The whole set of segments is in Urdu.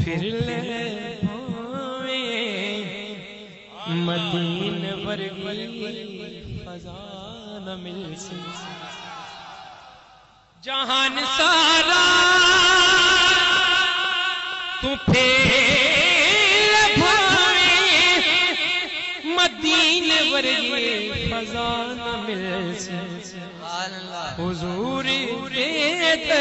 پھر لے مدینے ورگی فضا نہ مل سی جہان سارا تو پھر بھاوے مدینے ورگی فضا نہ مل سی حضور دے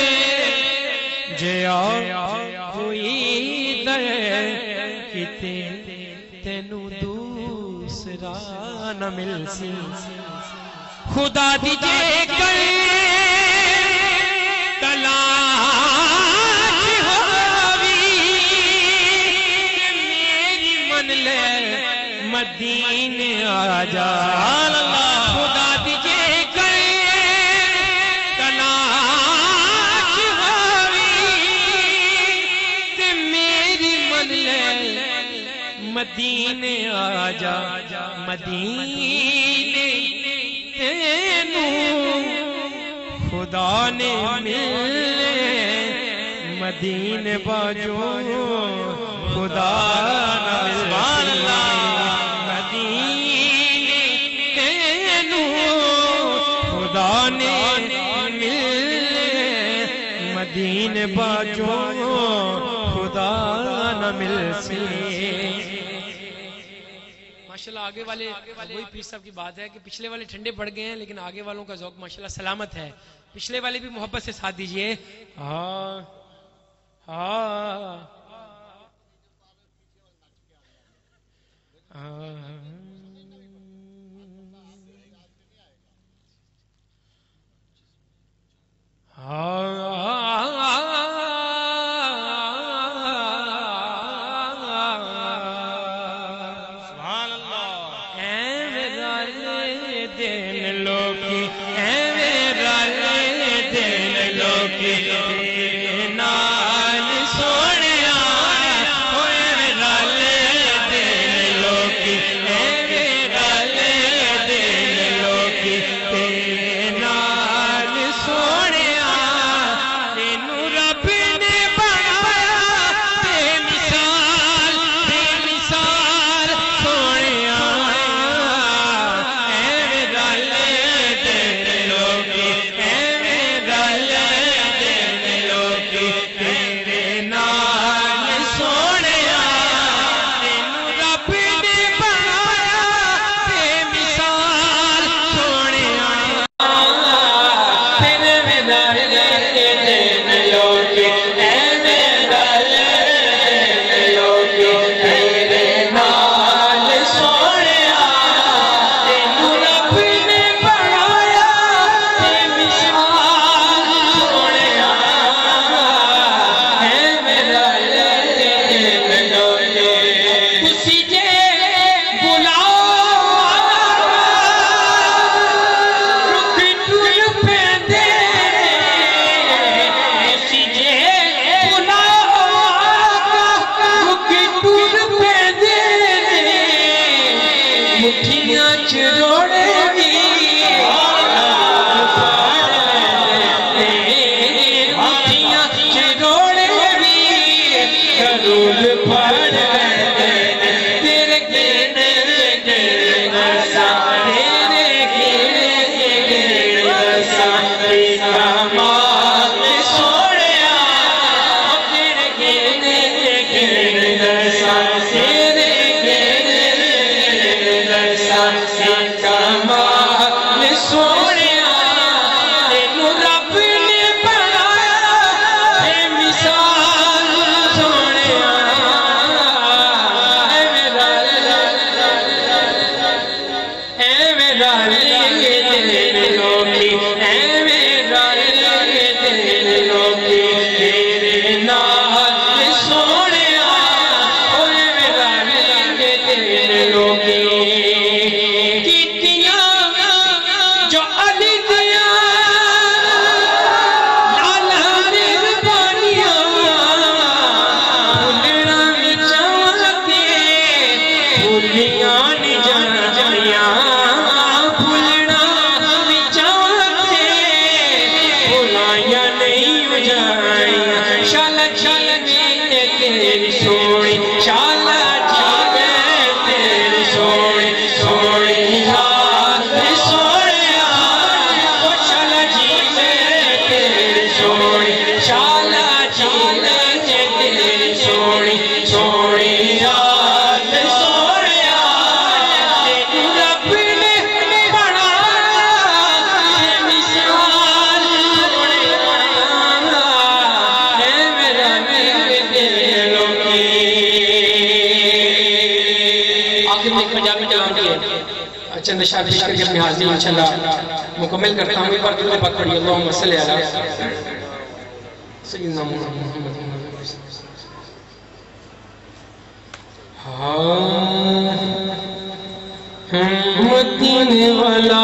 جیا کوئی در کتے تینو دوسرا نہ مل سی خدا دیجے کر تلاش ہووی میری من لے مدینے آجا خدا دیجے کر تلاش ہووی میری من لے مدینے آجا مدینے تینوں خدا نے ملے مدینے باجو خدا نہ ملے مدینے تینوں خدا نے ملے مدینے باجو خدا نہ مل سی ماشاءاللہ آگے والے وہی پیر صاحب کی بات ہے کہ پچھلے والے ٹھنڈے پڑ گئے ہیں لیکن آگے والوں کا ذوق ماشاءاللہ سلامت ہے پچھلے والے بھی محبت سے ساتھ دیجئے ہاں ہاں چند اشعار پیش کر کے اپنی حاضری انشاءاللہ مکمل کرتا ہوں. ایک بار درود پاک پڑھیے اللہم صلی علی سیدنا محمد. مدینے والا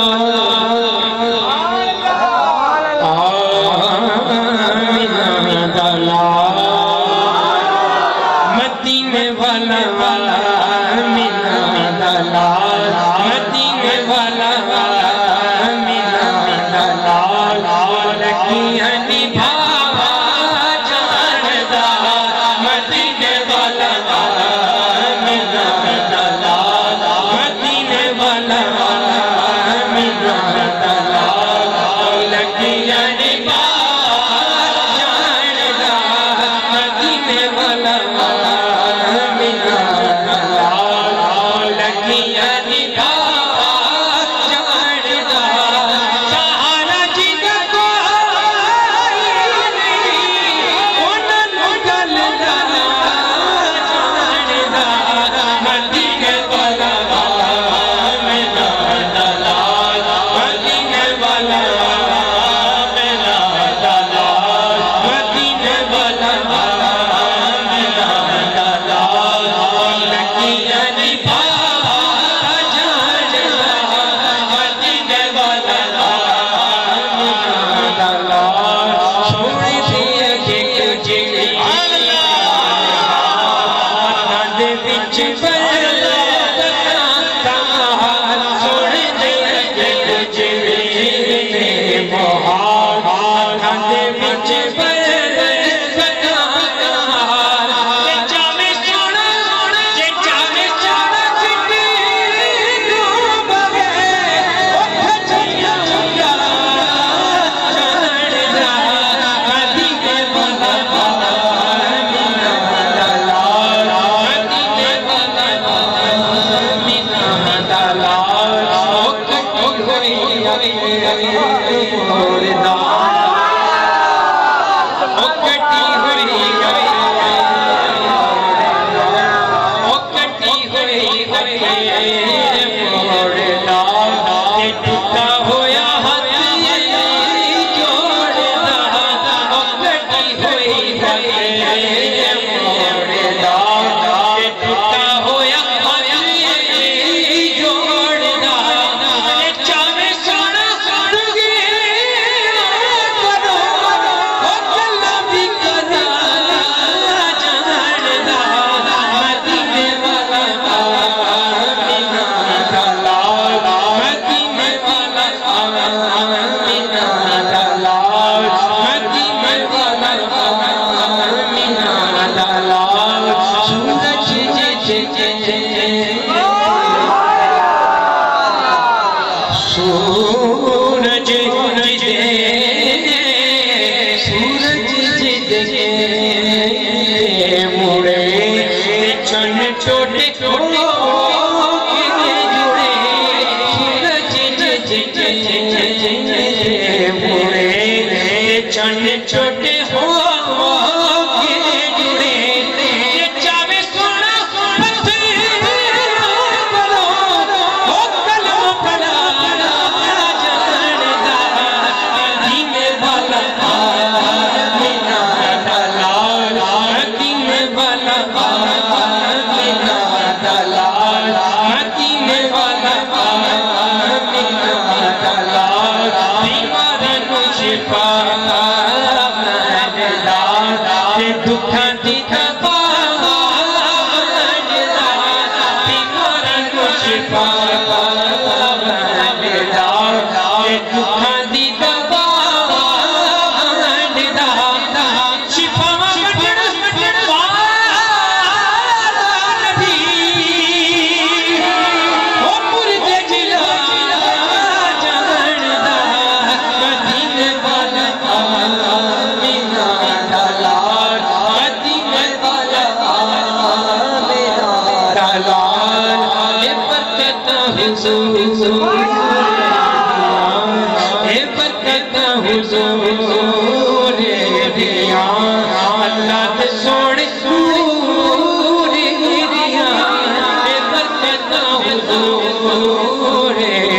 حضور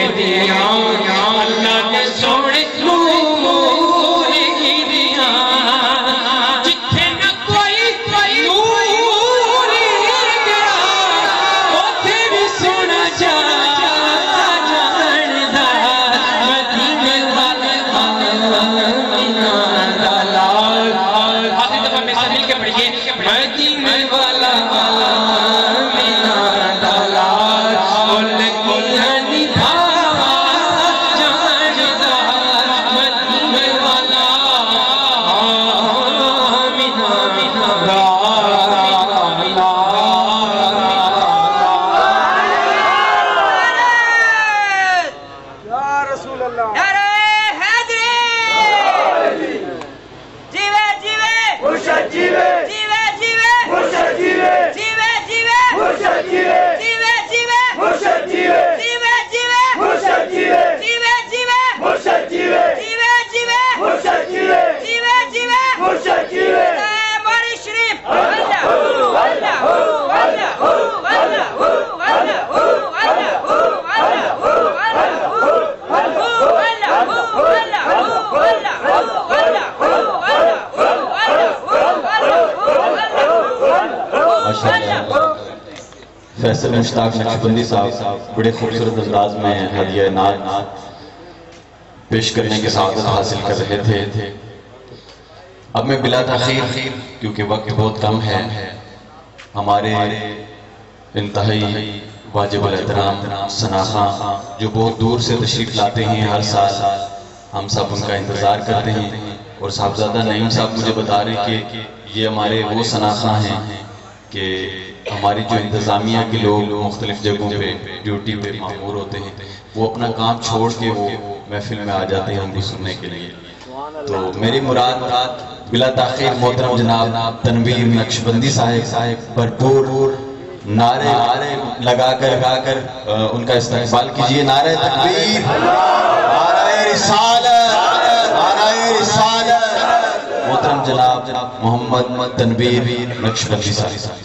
فیصل مشتاق نقشبندی صاحب بڑے خوبصورت انداز میں ہدیہ نعت پیش کرنے کی سعادت حاصل کر رہے تھے۔ اب میں بلا تاخیر، کیونکہ وقت بہت کم ہے، ہمارے انتہائی واجب الاحترام ثناء خان جو بہت دور سے تشریف لاتے ہیں ہر سال، ہم سب ان کا انتظار کرتے ہیں، اور صاحبزادہ نعیم صاحب مجھے بتا رہے کہ یہ ہمارے وہ ثناء خان ہیں کہ ہماری جو انتظامیہ کے لوگ مختلف جگہوں پہ ڈیوٹی پہ مامور ہوتے ہیں، وہ اپنا کام چھوڑ کے وہ محفل میں آ جاتے ہیں ہم کو سننے کے لیے۔ تو میری مراد بلا تاخیر محترم جناب تنویر نقشبندی صاحب بھرپور نعرے لگا کر ان کا استقبال کیجئے۔ نعرہ تکبیر، نعرہ رسالت، نعرہ رسالت۔ محترم جناب محمد تنویر نقشبندی صاحب۔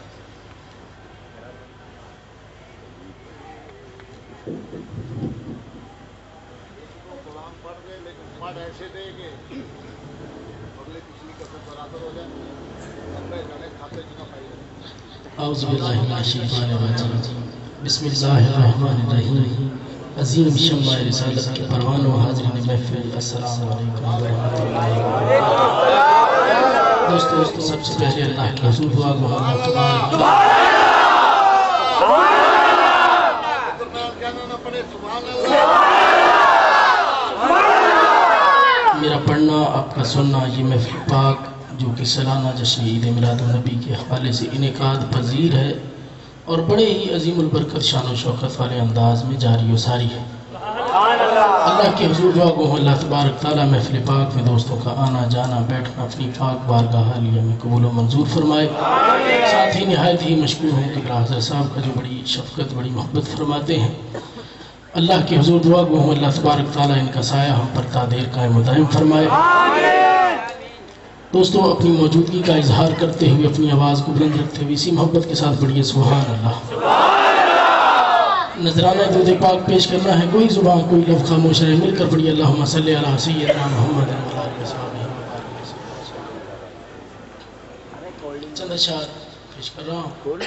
اعوذ باللہ من الشیطان الرجیم، بسم اللہ الرحمن الرحیم۔ عظیم شمع رسالت کے پروان و حاضرین محفل، السلام علیکم ورحمۃ اللہ وبرکاتہ۔ دوستو سب سے پہلے اللہ کے حضور دعا گو اللہ تبارک میرا پڑھنا آپ کا سننا یہ محفل پاک جو کہ سالانہ جشن عید میلاد النبی کے حوالے سے انعقاد پذیر ہے اور بڑے ہی عظیم البرکت شان و شوکت والے انداز میں جاری و ساری ہے۔ اللہ کے حضور دعا گو اللہ تبارک تعالیٰ محفل پاک میں دوستوں کا آنا جانا بیٹھنا اپنی پاک بارگاہ عالیہ میں قبول و منظور فرمائے۔ ساتھ ہی نہایت ہی مشکور ہوں کہ حضرت صاحب کا جو بڑی شفقت بڑی محبت فرماتے ہیں، اللہ کے حضور دعا گو اللہ تبارک تعالیٰ ان کا سایہ ہم پر تا دیر قائم و دائم فرمائے۔ دوستو اپنی موجودگی کا اظہار کرتے ہوئے اپنی آواز کو بلند رکھتے ہوئے اسی محبت کے ساتھ پڑھیے سبحان اللہ۔ نذرانہ درود پاک پیش کرنا ہے، کوئی زبان کوئی لفظ خاموش رہے، مل کر پڑھیے اللہم صلی علی سیدنا محمد چند اشعار پیش کر رہا ہوں۔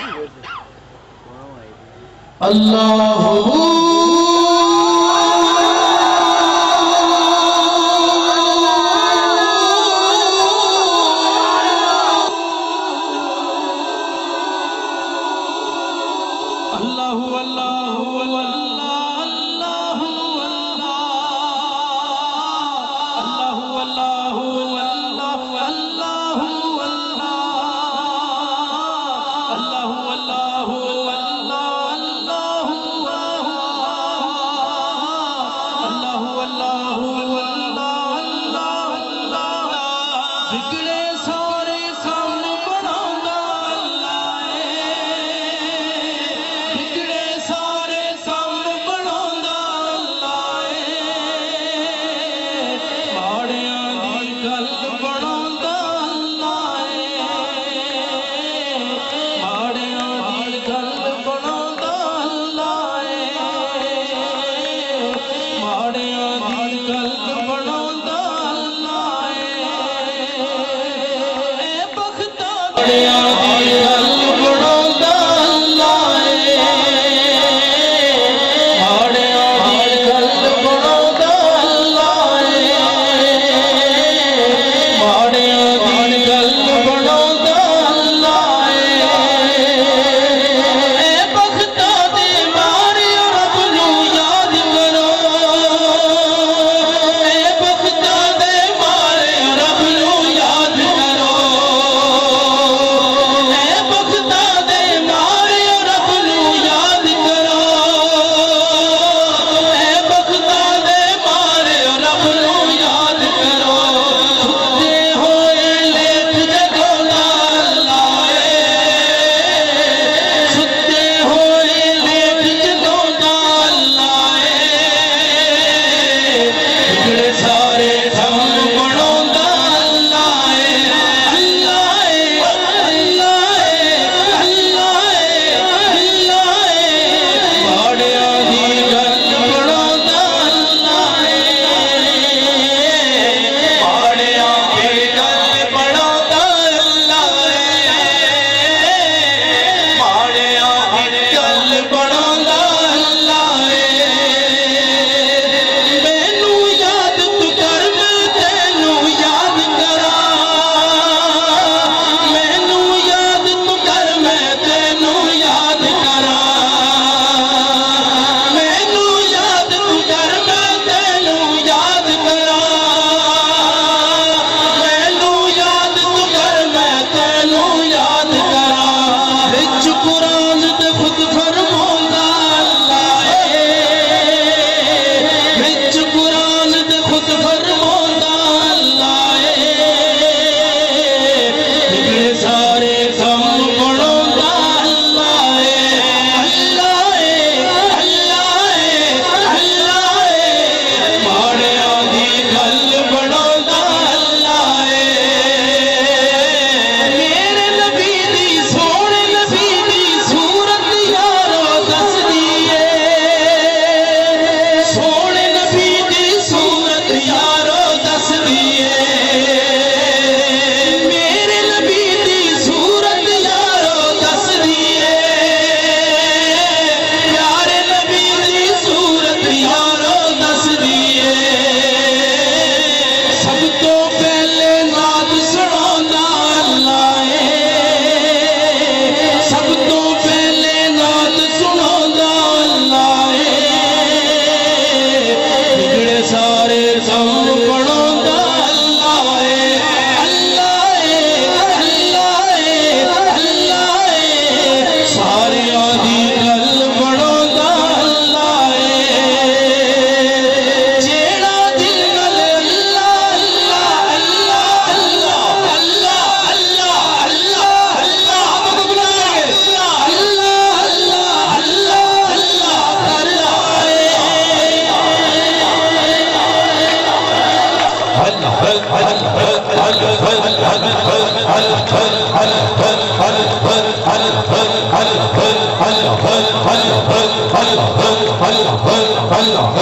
अल्लाह